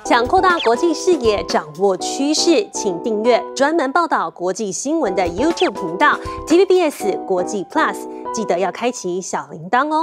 想扩大国际视野，掌握趋势，请订阅专门报道国际新闻的 YouTube 频道 TVBS 国际 Plus， 记得要开启小铃铛哦。